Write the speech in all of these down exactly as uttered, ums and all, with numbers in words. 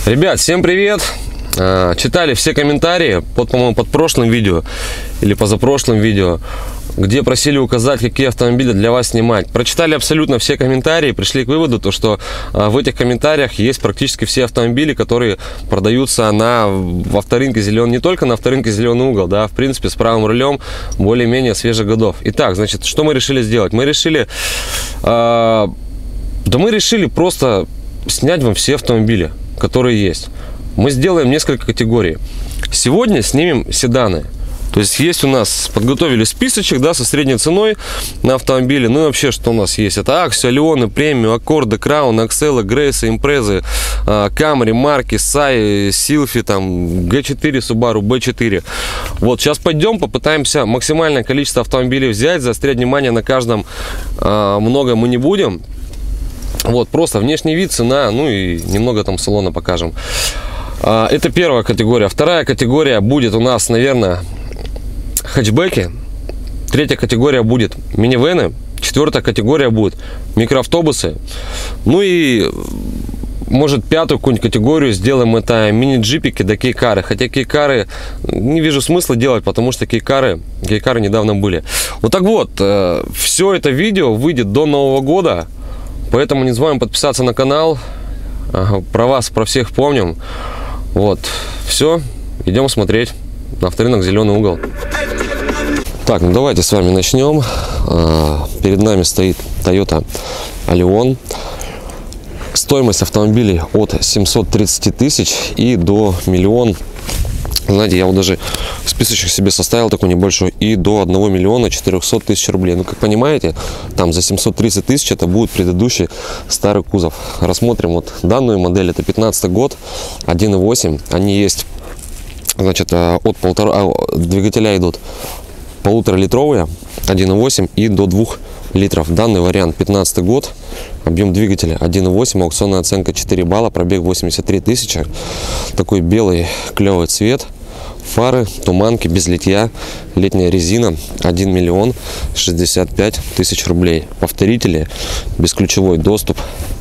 Ребят, всем привет! Читали все комментарии под, по-моему, под прошлым видео или позапрошлым видео, где просили указать, какие автомобили для вас снимать. Прочитали абсолютно все комментарии, пришли к выводу, то, что в этих комментариях есть практически все автомобили, которые продаются на, в авторынке «Зеленый», не только на авторынке «Зеленый угол», да, в принципе, с правым рулем более-менее свежих годов. Итак, значит, что мы решили сделать? Мы решили, э, да мы решили просто снять вам все автомобили, которые есть. Мы сделаем несколько категорий. Сегодня снимем седаны. То есть есть у нас, подготовили списочек, да, со средней ценой на автомобили. Ну и вообще, что у нас есть? Это Axio, Леоны, Премиум, Аккорды, Краун, Акселы, Грейсы, Импрезы, Камри, Марки, Сай, Силфи, там, Г четыре, Subaru, Б четыре. Вот, сейчас пойдем, попытаемся максимальное количество автомобилей взять. Заострять внимание на каждом много мы не будем. Вот, просто внешний вид, цена, ну и немного там салона покажем. Это первая категория. Вторая категория будет у нас, наверное, хэтчбеки. Третья категория будет минивены. Четвертая категория будет микроавтобусы. Ну и, может, пятую какую-нибудь категорию сделаем, это мини-джипики да кейкары. Хотя кейкары не вижу смысла делать, потому что кейкары, кейкары недавно были. Вот так вот, все это видео выйдет до Нового года. Поэтому не забываем подписаться на канал. Про вас, про всех помним. Вот, все, идем смотреть на авторынок «Зеленый угол». Так, ну давайте с вами начнем. Перед нами стоит Toyota Allion. Стоимость автомобилей от семисот тридцати тысяч и до миллиона. Знаете, я вот даже списочек себе составил такой небольшой, и до одного миллиона четырехсот тысяч рублей. Ну, как понимаете, там за семьсот тридцать тысяч это будет предыдущий старый кузов. Рассмотрим вот данную модель. Это пятнадцатый год, один и восемь. Они есть, значит, от полтора двигателя идут полуторалитровые, один и восемь и до двух литров. Данный вариант пятнадцатый год, объем двигателя один и восемь, аукционная оценка четыре балла, пробег восемьдесят три тысячи. Такой белый клевый цвет, фары, туманки, без литья, летняя резина, один миллион шестьдесят пять тысяч рублей. Повторители, бесключевой доступ.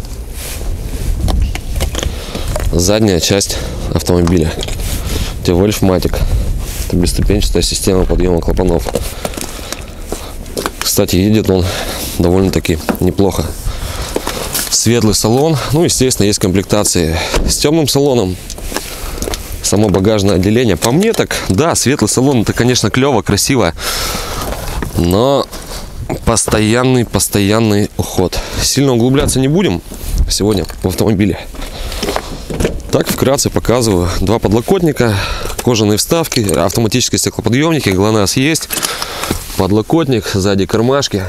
Задняя часть автомобиля, Вольфматик, это бесступенчатая система подъема клапанов. Кстати, едет он довольно-таки неплохо. Светлый салон. Ну, естественно, есть комплектации с темным салоном. Само багажное отделение. По мне так, да, светлый салон, это, конечно, клево, красиво. Но постоянный, постоянный уход. Сильно углубляться не будем сегодня в автомобиле. Так, вкратце показываю. Два подлокотника, кожаные вставки, автоматические стеклоподъемники, ГЛОНАСС есть. Подлокотник, сзади кармашки,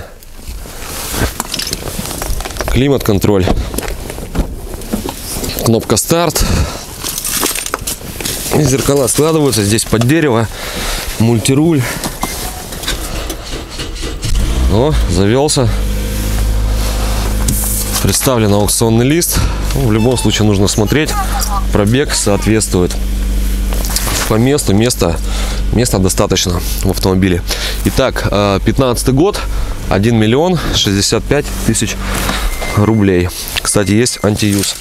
климат-контроль, кнопка старт, зеркала складываются, здесь под дерево, мультируль. О, завелся. Представлен аукционный лист. Ну, в любом случае нужно смотреть, пробег соответствует. По месту, места, места достаточно в автомобиле. Итак, пятнадцатый год, один миллион шестьдесят пять тысяч рублей. Кстати, есть антиюз.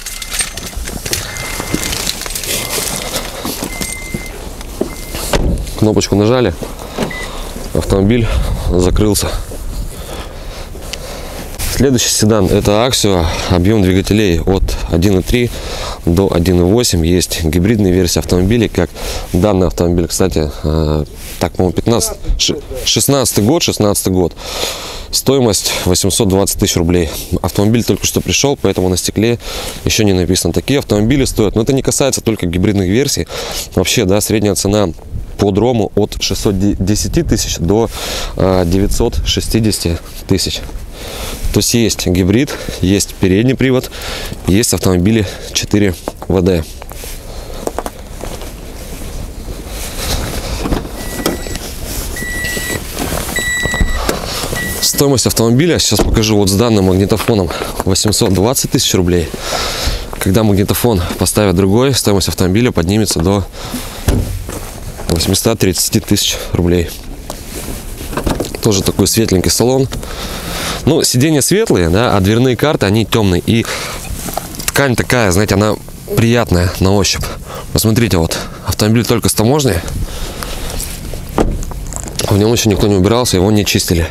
Кнопочку нажали, автомобиль закрылся. Следующий седан — это Axio. Объем двигателей от один и три до один и восемь. Есть гибридные версии автомобилей, как данный автомобиль. Кстати, э, так, по-моему, пятнадцатый, шестнадцатый год, шестнадцатый год. Стоимость восемьсот двадцать тысяч рублей. Автомобиль только что пришел, поэтому на стекле еще не написано. Такие автомобили стоят. Но это не касается только гибридных версий. Вообще, да, средняя цена по дрому от шестисот десяти тысяч до э, девятисот шестидесяти тысяч. То есть есть гибрид, есть передний привод, есть автомобили четыре вэ дэ. Стоимость автомобиля, сейчас покажу, вот с данным магнитофоном восемьсот двадцать тысяч рублей. Когда магнитофон поставят другой, стоимость автомобиля поднимется до восьмисот тридцати тысяч рублей. Тоже такой светленький салон. Ну, сиденья светлые, да, а дверные карты, они темные. И ткань такая, знаете, она приятная на ощупь. Посмотрите, вот автомобиль только с таможни. В нем еще никто не убирался, его не чистили.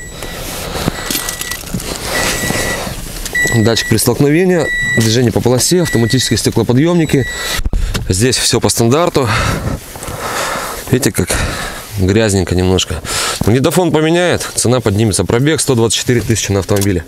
Датчик при столкновении, движение по полосе, автоматические стеклоподъемники. Здесь все по стандарту. Видите, как грязненько немножко. Магнитофон поменяет, цена поднимется. Пробег сто двадцать четыре тысячи на автомобиле.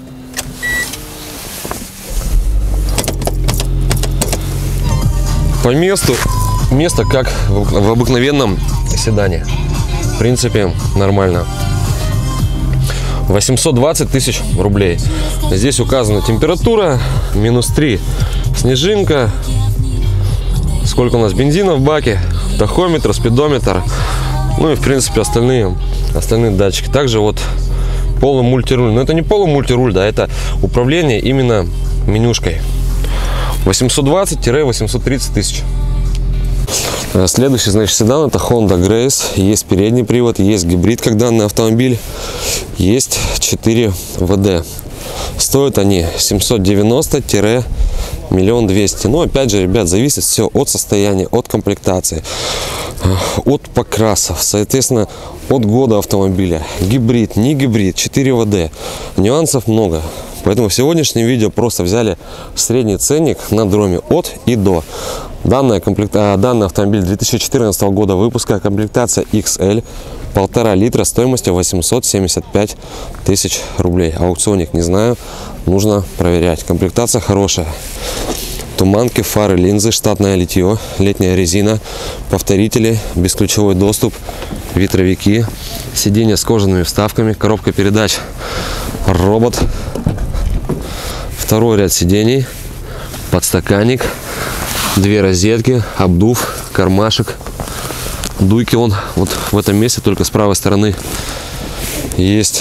По месту, место как в обыкновенном седане. В принципе, нормально. восемьсот двадцать тысяч рублей. Здесь указана температура, минус три, снежинка. Сколько у нас бензина в баке, тахометр, спидометр. Ну и в принципе остальные, остальные датчики. Также вот полумультируль. Но это не полумультируль, да, это управление именно менюшкой. восемьсот двадцать — восемьсот тридцать тысяч. Следующий, значит, седан — это Honda Grace. Есть передний привод, есть гибрид, как данный автомобиль. Есть четыре вэ дэ. Стоят они семьсот девяносто — миллион двести. Но опять же, ребят, зависит все от состояния, от комплектации, от покрасов, соответственно, от года автомобиля. Гибрид, не гибрид, четыре вэ дэ. Нюансов много. Поэтому в сегодняшнем видео просто взяли средний ценник на дроме от и до. Данная комплекта... Данный автомобиль две тысячи четырнадцатого года выпуска, комплектация икс эль, полтора литра, стоимостью восемьсот семьдесят пять тысяч рублей. Аукционник не знаю, нужно проверять. Комплектация хорошая. Туманки, фары, линзы, штатное литье, летняя резина, повторители, бесключевой доступ, ветровики, сиденья с кожаными вставками, коробка передач, робот, второй ряд сидений, подстаканник, две розетки, обдув, кармашек, дуйки он вот в этом месте, только с правой стороны есть.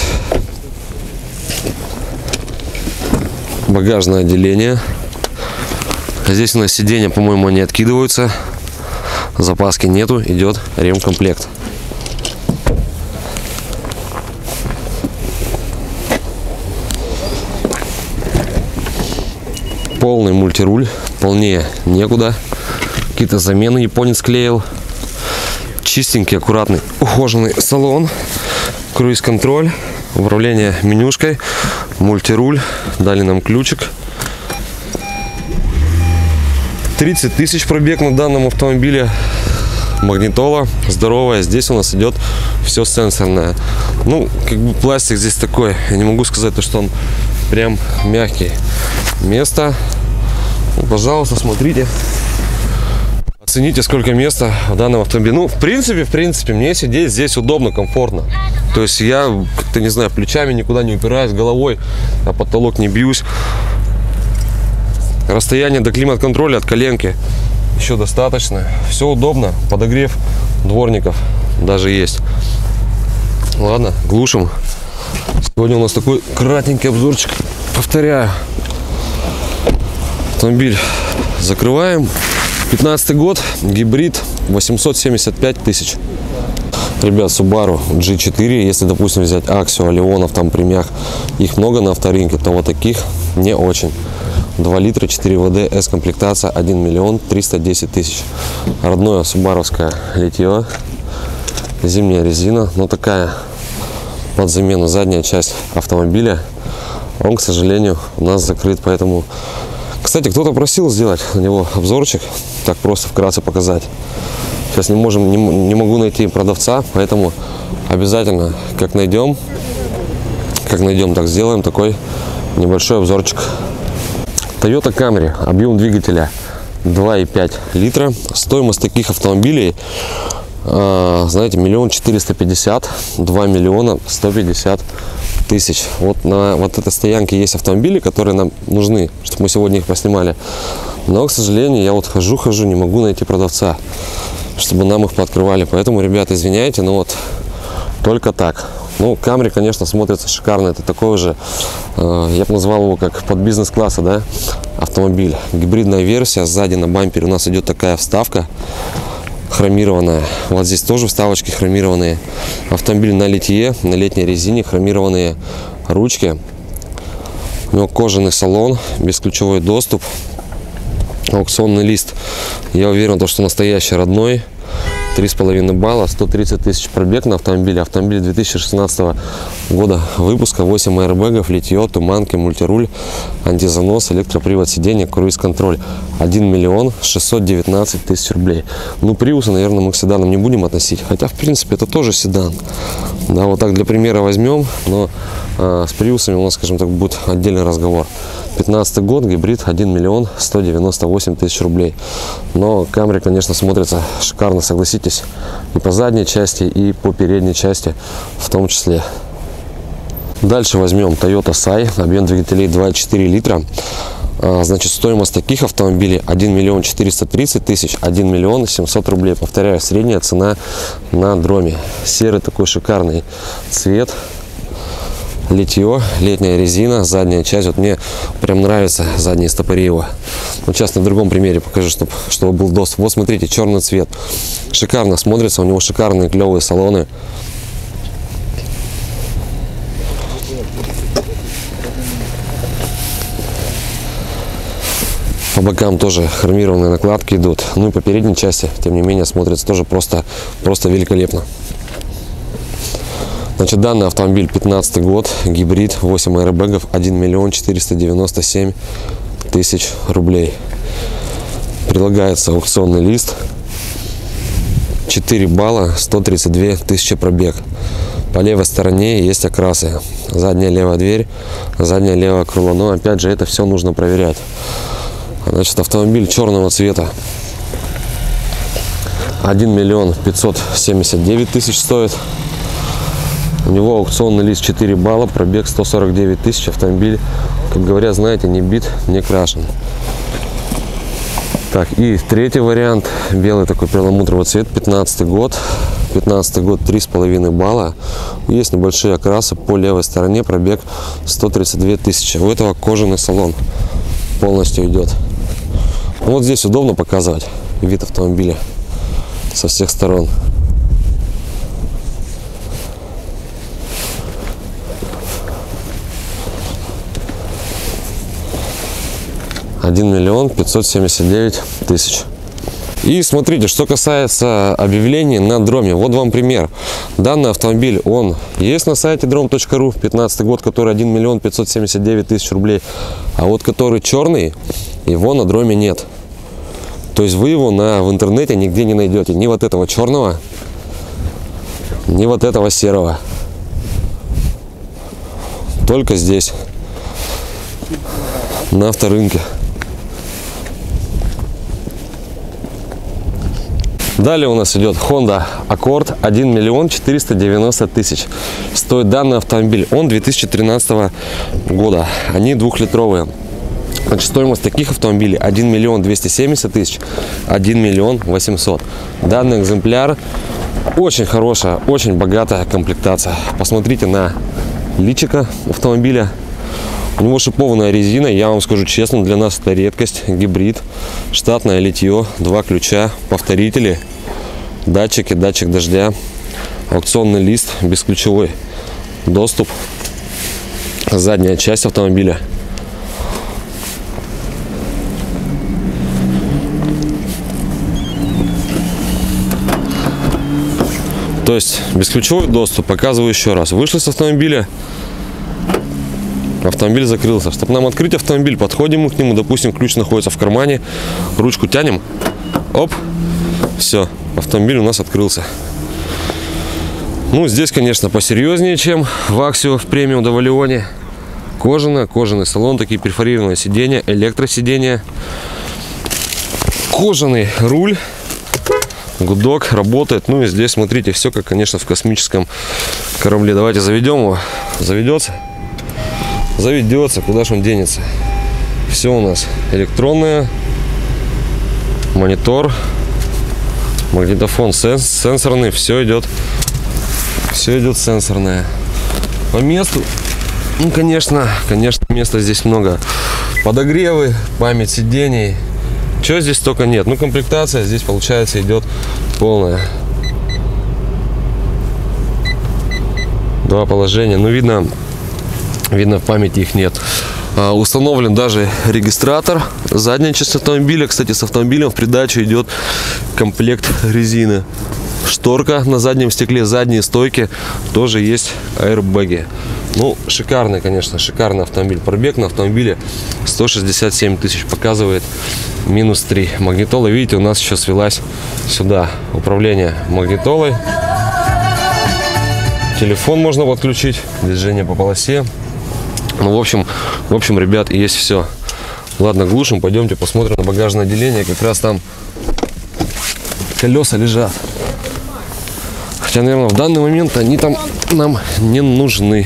Багажное отделение. Здесь у нас сиденья, по-моему, не откидываются, запаски нету, идет ремкомплект. Полный мультируль, полнее некуда. Какие-то замены японец клеил. Чистенький, аккуратный, ухоженный салон. Круиз-контроль, управление менюшкой, мультируль. Дали нам ключик. тридцать тысяч пробег на данном автомобиле. Магнитола здоровая. Здесь у нас идет все сенсорное. Ну, как бы пластик здесь такой. Я не могу сказать, то, что он прям мягкий. Место, ну, пожалуйста, смотрите, оцените, сколько места в данном автомобиле. Ну, в принципе, в принципе, мне сидеть здесь удобно, комфортно. То есть я, как-то, не знаю, плечами никуда не упираюсь, головой а потолок не бьюсь. Расстояние до климат-контроля от коленки еще достаточно. Все удобно, подогрев дворников даже есть. Ладно, глушим. Сегодня у нас такой кратенький обзорчик. Повторяю. Автомобиль закрываем. пятнадцатый год, гибрид, восемьсот семьдесят пять тысяч. Ребят, Subaru джи четыре, если, допустим, взять Axio, Леонов, там премиях, их много на авторынке, то вот таких не очень. два литра, четыре вэ дэ, S-комплектация, один миллион триста десять тысяч. Родное субаровское литье, зимняя резина, но такая под замену задняя часть автомобиля. Он, к сожалению, у нас закрыт, поэтому... Кстати, кто-то просил сделать на него обзорчик, так просто вкратце показать. Сейчас не можем, не, не могу найти продавца, поэтому обязательно, как найдем, как найдем, так сделаем такой небольшой обзорчик. Toyota Camry, объем двигателя два и пять литра. Стоимость таких автомобилей, э, знаете, миллион четыреста пятьдесят, два миллиона сто пятьдесят тысяч. Вот на вот этой стоянке есть автомобили, которые нам нужны, чтобы мы сегодня их поснимали. Но, к сожалению, я вот хожу-хожу, не могу найти продавца, чтобы нам их пооткрывали. Поэтому, ребята, извиняйте, но вот только так. Ну, Camry, конечно, смотрится шикарно. Это такой же, э, я бы назвал его как под бизнес-класса, да, автомобиль. Гибридная версия. Сзади на бампере у нас идет такая вставка хромированная. Вот здесь тоже вставочки хромированные. Автомобиль на литье, на летней резине, хромированные ручки. У него кожаный салон, бесключевой доступ. Аукционный лист, я уверен, что настоящий, родной. три с половиной балла, сто тридцать тысяч пробег на автомобиле. Автомобиль две тысячи шестнадцатого года выпуска, восемь аэрбэгов, литье, туманки, мультируль, антизанос, электропривод сиденья, круиз-контроль. один миллион шестьсот девятнадцать тысяч рублей. Ну, Приусы, наверное, мы к седанам не будем относить. Хотя, в принципе, это тоже седан. Да, вот так для примера возьмем, но э, с Приусами у нас, скажем так, будет отдельный разговор. пятнадцатый год, гибрид, один миллион сто девяносто восемь тысяч рублей. Но Камри, конечно, смотрится шикарно, согласитесь, и по задней части, и по передней части в том числе. Дальше возьмем Toyota Сай, объем двигателей два и четыре литра. Значит, стоимость таких автомобилей один миллион четыреста тридцать тысяч, один миллион семьсот рублей. Повторяю, средняя цена на дроме. Серый такой шикарный цвет. Литье, летняя резина, задняя часть. Вот мне прям нравится задний стопори его. Вот сейчас на другом примере покажу, чтобы, чтобы был доступ. Вот смотрите, черный цвет. Шикарно смотрится, у него шикарные клевые салоны. По бокам тоже хромированные накладки идут. Ну и по передней части, тем не менее, смотрится тоже просто, просто великолепно. Значит, данный автомобиль пятнадцатый год, гибрид, восемь аэрбэгов, один миллион четыреста девяносто семь тысяч рублей. Прилагается аукционный лист, четыре балла, сто тридцать две тысячи пробег. По левой стороне есть окрасы. Задняя левая дверь, задняя левое крыло. Но опять же, это все нужно проверять. Значит, автомобиль черного цвета. один миллион пятьсот семьдесят девять тысяч стоит. У него аукционный лист четыре балла, пробег сто сорок девять тысяч. Автомобиль, как говорят, знаете, не бит, не крашен. Так, и третий вариант. Белый такой перламутровый цвет, пятнадцатый год. пятнадцатый год, три с половиной балла. Есть небольшие окрасы по левой стороне, пробег сто тридцать две тысячи. У этого кожаный салон полностью идет. Вот здесь удобно показывать вид автомобиля со всех сторон. один миллион пятьсот семьдесят девять тысяч. И смотрите, что касается объявлений на дроме. Вот вам пример. Данный автомобиль, он есть на сайте дром точка ру, пятнадцатый год, который один миллион пятьсот семьдесят девять тысяч рублей. А вот который черный, его на дроме нет. То есть вы его на, в интернете нигде не найдете. Ни вот этого черного, ни вот этого серого. Только здесь, на авторынке. Далее у нас идет Honda Accord, один миллион четыреста девяносто тысяч. Стоит данный автомобиль. Он две тысячи тринадцатого года. Они двухлитровые. Значит, стоимость таких автомобилей один миллион двести семьдесят тысяч, один миллион восемьсот. Данный экземпляр очень хорошая, очень богатая комплектация. Посмотрите на личико автомобиля. У него шипованная резина, я вам скажу честно, для нас это редкость. Гибрид, штатное литье, два ключа, повторители, датчики, датчик дождя, аукционный лист, бесключевой доступ, задняя часть автомобиля. То есть бесключевой доступ, показываю еще раз. Вышли с автомобиля. Автомобиль закрылся. Чтобы нам открыть автомобиль, подходим мы к нему, допустим, ключ находится в кармане, ручку тянем, оп, все, автомобиль у нас открылся. Ну, здесь, конечно, посерьезнее, чем в Axio в премиум до Валионе. Кожаная, кожаный салон, такие перфорированные сиденья, электросиденья, кожаный руль, гудок работает. Ну и здесь, смотрите, все как, конечно, в космическом корабле. Давайте заведем его, заведется. Заведется, куда же он денется. Все у нас электронное, монитор, магнитофон сенс, сенсорный, все идет, все идет сенсорное. По месту, ну, конечно, конечно, места здесь много. Подогревы, память сидений, чего здесь только нет. Ну, комплектация здесь, получается, идет полная. Два положения, ну, видно. Видно, в памяти их нет. А, установлен даже регистратор. Задняя часть автомобиля. Кстати, с автомобилем в придачу идет комплект резины. Шторка на заднем стекле, задние стойки, тоже есть аэрбэги. Ну, шикарный, конечно, шикарный автомобиль. Пробег на автомобиле сто шестьдесят семь тысяч показывает, минус три. Магнитола, видите, у нас еще свелась сюда. Управление магнитолой. Телефон можно подключить, движение по полосе. Ну, в общем, в общем, ребят, есть все. Ладно, глушим, пойдемте посмотрим на багажное отделение. Как раз там колеса лежат. Хотя, наверное, в данный момент они там нам не нужны.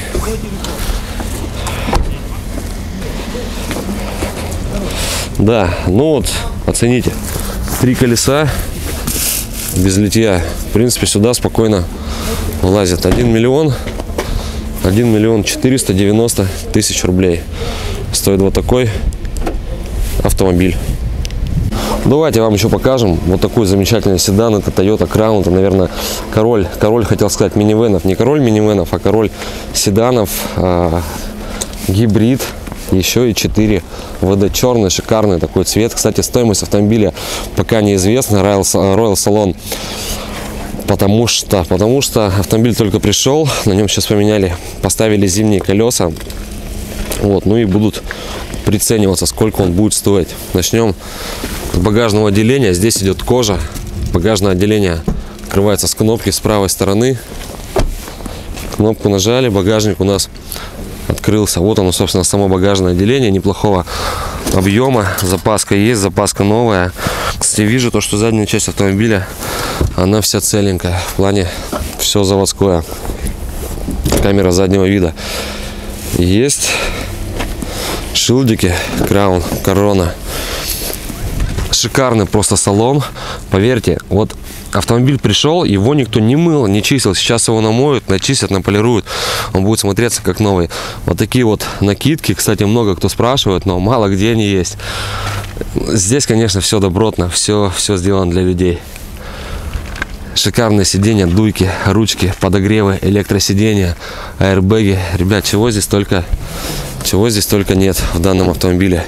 Да, ну вот, оцените. Три колеса без литья. В принципе, сюда спокойно влазит. один миллион, один миллион четыреста девяносто тысяч рублей. Стоит вот такой автомобиль. Давайте вам еще покажем вот такой замечательный седан. Это Toyota Crown. Это, наверное, король, король, хотел сказать, минивенов. Не король минивенов, а король седанов. Э, гибрид. Еще и четыре вэ дэ. Черный, шикарный такой цвет. Кстати, стоимость автомобиля пока неизвестна. Royal, Royal Salon. Потому что, потому что автомобиль только пришел. На нем сейчас поменяли, поставили зимние колеса. Вот, ну и будут прицениваться, сколько он будет стоить. Начнем с багажного отделения. Здесь идет кожа. Багажное отделение открывается с кнопки с правой стороны. Кнопку нажали, багажник у нас открылся. Вот оно, собственно, само багажное отделение неплохого объема. Запаска есть, запаска новая. Кстати, вижу то, что задняя часть автомобиля, она вся целенькая. В плане все заводское. Камера заднего вида есть. Шилдики, Crown, корона. Шикарный просто салон. Поверьте, вот автомобиль пришел, его никто не мыл, не чистил. Сейчас его намоют, начистят, наполируют. Он будет смотреться как новый. Вот такие вот накидки. Кстати, много кто спрашивает, но мало где они есть. Здесь, конечно, все добротно. Все, все сделано для людей. Шикарные сиденья, дуйки, ручки, подогревы, электросиденья, аэрбэги. Ребят, чего здесь только, чего здесь только нет в данном автомобиле.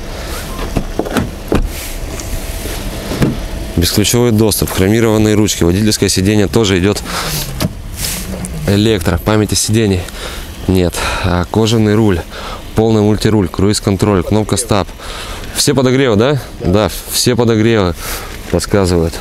Бесключевой доступ, хромированные ручки, водительское сиденье тоже идет электро, памяти сидений нет, а кожаный руль, полный мультируль, круиз-контроль, кнопка стоп. Все подогревы, да? Да, все подогревы подсказывают.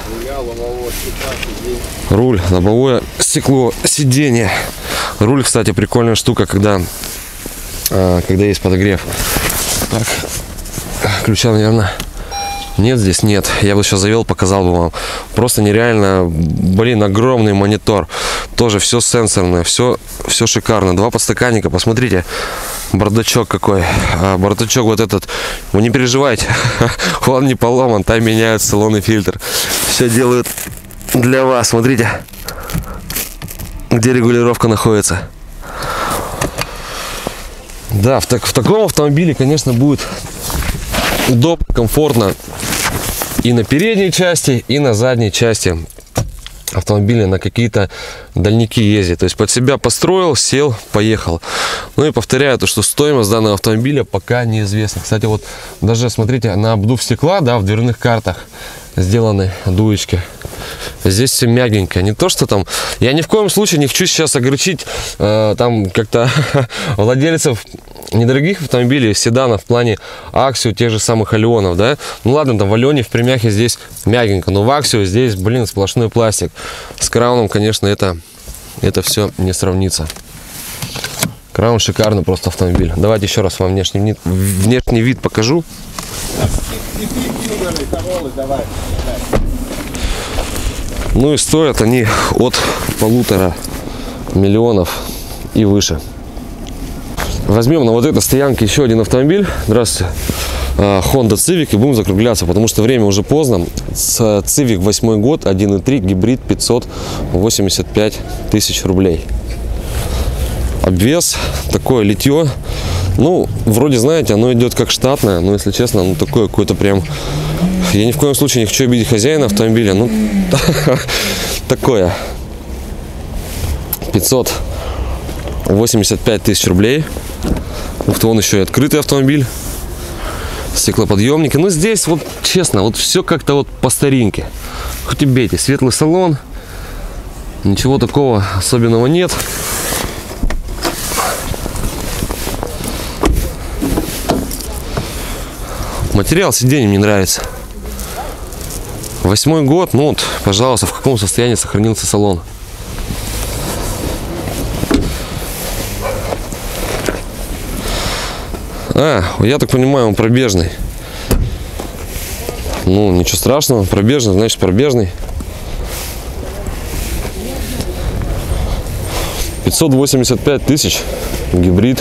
Руль, лобовое стекло, сиденье. Руль, кстати, прикольная штука, когда, а, когда есть подогрев. Так, ключа, наверное, нет здесь, нет. Я бы сейчас завел, показал бы вам. Просто нереально, блин, огромный монитор. Тоже все сенсорное, все, все шикарно. Два подстаканника, посмотрите. Бардачок какой. А, бардачок вот этот. Вы не переживайте, он не поломан. Там меняют салонный фильтр. Все делают для вас. Смотрите, где регулировка находится. Да, в, так, в таком автомобиле, конечно, будет удобно, комфортно и на передней части, и на задней части автомобиля на какие-то дальники ездить. То есть под себя построил, сел, поехал. Ну и повторяю то, что стоимость данного автомобиля пока неизвестна. Кстати, вот даже смотрите, на обдув стекла, да, в дверных картах сделаны дуечки. Здесь все мягенько. Не то, что там... Я ни в коем случае не хочу сейчас огорчить э, там как-то владельцев недорогих автомобилей, седанов в плане Аксио, тех же самых Алионов, да. Ну ладно, там в Алионе, в Примяхе здесь мягенько, но в Аксио здесь, блин, сплошной пластик. С Крауном, конечно, это, это все не сравнится. Краун шикарный просто автомобиль. Давайте еще раз вам внешний вид, внешний вид покажу. Ну и стоят они от полутора миллионов и выше. Возьмем на вот этой стоянке еще один автомобиль. Здравствуйте. Honda Civic, и будем закругляться, потому что время уже поздно. Civic восьмой год, один и три, гибрид, пятьсот восемьдесят пять тысяч рублей. Обвес, такое литье. Ну, вроде, знаете, оно идет как штатное, но, если честно, ну, такое какое-то прям... Я ни в коем случае не хочу обидеть хозяина автомобиля, ну, такое. пятьсот восемьдесят пять тысяч рублей. Ух ты, вон еще и открытый автомобиль. Стеклоподъемники. Ну, здесь вот, честно, вот все как-то вот по старинке. Хоть и бейте, светлый салон. Ничего такого особенного нет. Материал сиденья мне нравится. Восьмой год, ну вот, пожалуйста, в каком состоянии сохранился салон. А, я так понимаю, он пробежный. Ну, ничего страшного, пробежный, значит пробежный. пятьсот восемьдесят пять тысяч, гибрид.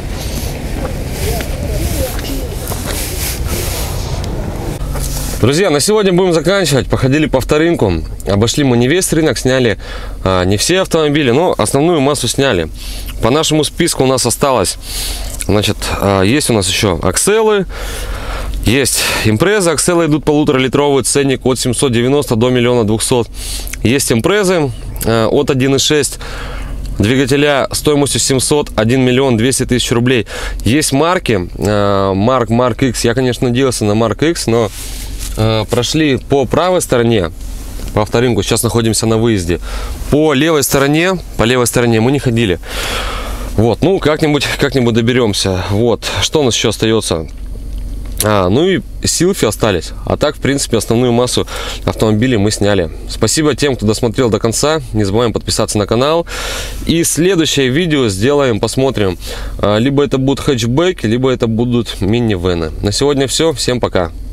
Друзья, на сегодня будем заканчивать. Походили по авторынку, обошли мы не весь рынок, сняли а, не все автомобили, но основную массу сняли. По нашему списку у нас осталось, значит, а, есть у нас еще акселы, есть импрезы. Акселы идут полуторалитровый, ценник от семисот девяноста до миллиона двухсот. Есть импрезы а, от один и шесть. Двигателя стоимостью семьсот, один миллион двести тысяч рублей. Есть марки, э, Марк, Марк X. Я, конечно, надеялся на Марк X, но э, прошли по правой стороне, по авторынку. Сейчас находимся на выезде. По левой стороне, по левой стороне мы не ходили. Вот, ну как-нибудь, как-нибудь доберемся. Вот, что у нас еще остается? А, ну и силфи остались. А так, в принципе, основную массу автомобилей мы сняли. Спасибо тем, кто досмотрел до конца. Не забываем подписаться на канал. И следующее видео сделаем, посмотрим. Либо это будут хэтчбеки, либо это будут минивэны. На сегодня все. Всем пока.